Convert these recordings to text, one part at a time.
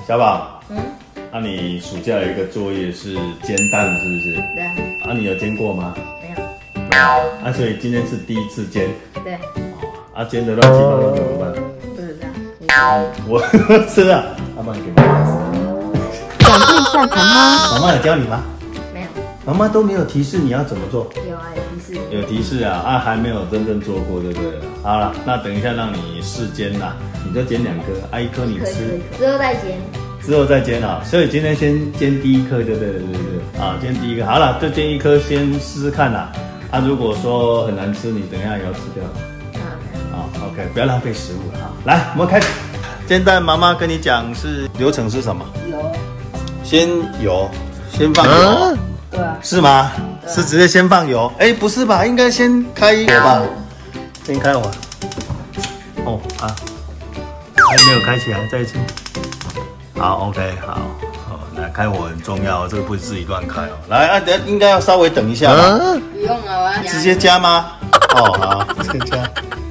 小宝，那你暑假有一个作业是煎蛋，是不是？ 对啊。 啊，你有煎过吗？ 没有。 没有。啊，所以今天是第一次煎。 对。 啊，煎的乱七八糟怎么办？ 不知道。 我吃啊，妈妈给妈妈吃。 长辈算盘吗？ 妈妈有教你吗？ 没有。 妈妈都没有提示你要怎么做。 有啊，有提示。 有提示啊，啊，还没有真正做过，对不对？好了，那等一下让你试煎啦，你就煎2颗，啊，1颗你吃， 之后再煎。 之后再煎啊。所以今天先煎第1颗，对不对？啊，煎第1颗，好了，就煎1颗先试试看啦。啊，如果说很难吃，你等一下也要吃掉。OK， 不要浪费食物啊！来，我们开始煎蛋。妈妈跟你讲流程是什么？ 油。 先油，先放油。 对啊。 是吗？是直接先放油？哎，不是吧？应该先开火吧？先开火。哦啊，还没有开起来，再一次。好 ，OK， 好，来开火很重要，这个不是自己乱开哦。来啊，应该要稍微等一下吧？ 不用了，我要直接加吗？哦，好，直接加。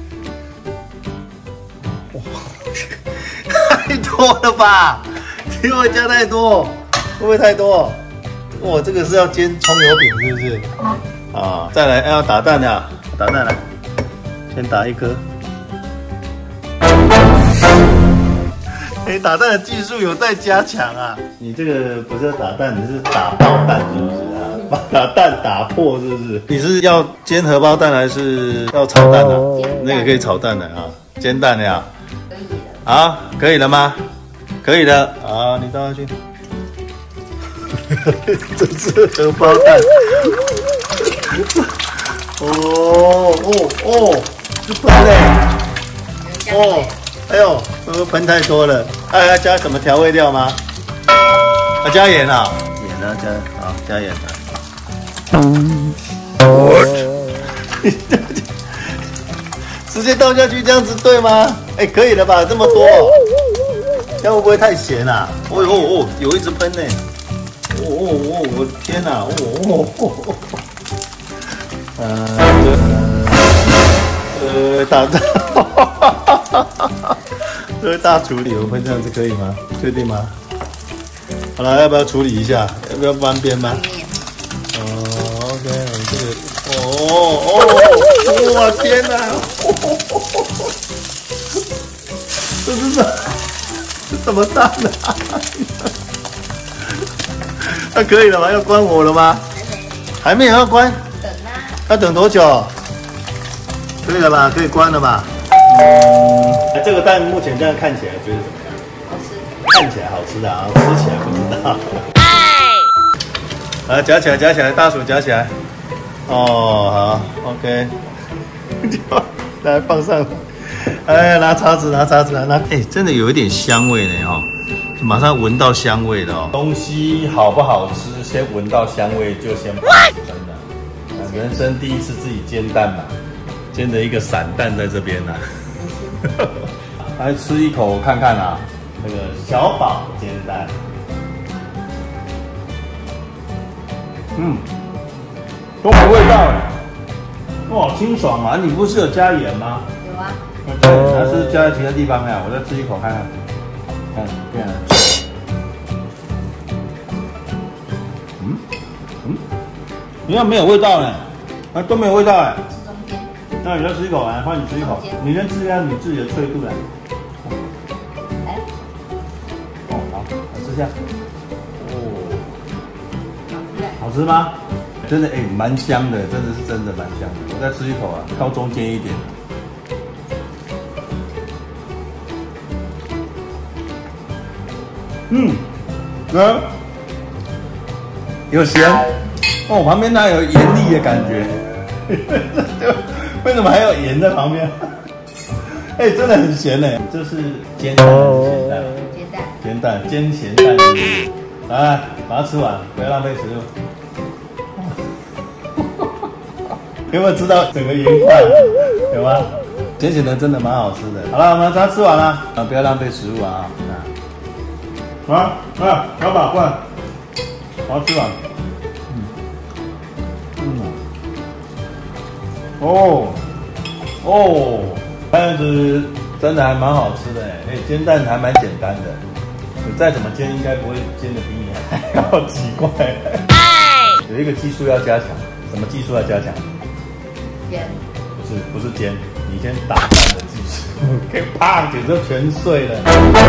太多了吧？给我加太多，会不会太多？哇，这个是要煎葱油饼是不是？啊，再来要打蛋呀，打蛋来，先打1颗。打蛋的技术有待加强啊！你这个不是要打蛋，你是打爆蛋是不是啊？把蛋打破是不是？你是要煎荷包蛋还是要炒蛋啊？那个可以炒蛋的啊，煎蛋呀。 可以的。 好，可以了吗？可以的。好，你倒下去。这是荷包蛋。是喷嘞。哦，哎呦，会不会喷太多了？还要加什么调味料吗？要加盐啊？盐啊，加盐啊。直接倒下去这样子对吗？哎，可以了吧？这么多，这样会不会太咸啊？有一直喷呢。我的天哪！这是大处理，我会这样子可以吗？确定吗？好了，要不要处理一下？要不要翻边吗？OK， 这个，哇天哪！这是什么蛋啊？那可以了吗？要关火了吗？还没有要关？ 等啊。 要等多久？可以了吧？可以关了吧？这个蛋目前这样看起来觉得怎么样？ 好吃。 看起来好吃的啊，吃起来不知道。来夹起来，大薯夹起来。哦，好 ，OK。来放上。哎，拿叉子，拿。哎，真的有一点香味呢哦，马上闻到香味了哦。东西好不好吃，先闻到香味就先拍，真的。人生第一次自己煎蛋嘛。煎的一个散蛋在这边呢、来吃一口看看啊，那个小宝煎蛋，都没味道哎，哇，清爽啊！你不是有加盐吗？ 有啊。 对，还是加在其他地方呀？我再吃一口看看，变了。你看没有味道呢，都没有味道哎。那你要吃一口来，换你吃一口，你先吃一下你自己的脆度来。 来。 好，来吃下。好吃吗？真的蛮香的，真的蛮香的。我再吃一口啊，挑中间一点。有咸。旁边它有盐粒的感觉。为什么还有盐在旁边？真的很咸呢。这是煎蛋还是咸蛋？煎蛋，煎咸蛋。来，把它吃完，不要浪费食物。有没有吃到整个盐块？有吗？咸咸的真的蛮好吃的。好了，我们把它吃完了，不要浪费食物啊！小宝过来，把它吃完。这样子真的还蛮好吃的煎蛋还蛮简单的， 你再怎么煎，应该不会煎的比你还要奇怪。有一个技术要加强，什么技术要加强？ 煎。 不是煎，你先打蛋的技术，可以啪就全碎了。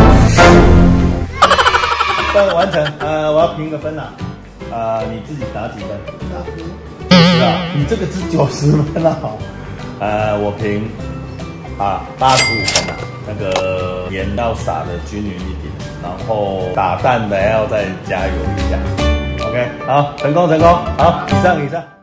算完成，我要评个分啦。你自己打几分？90啊，你这个是90分啊。我评85分啊。那个盐要撒的均匀一点，然后打蛋的要再加油一下。OK， 好，成功，好，以上。